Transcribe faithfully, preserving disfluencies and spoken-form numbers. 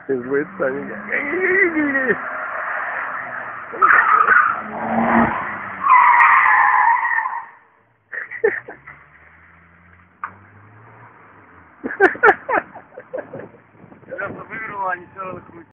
Злиться. Я выиграла, а не все равно крутит.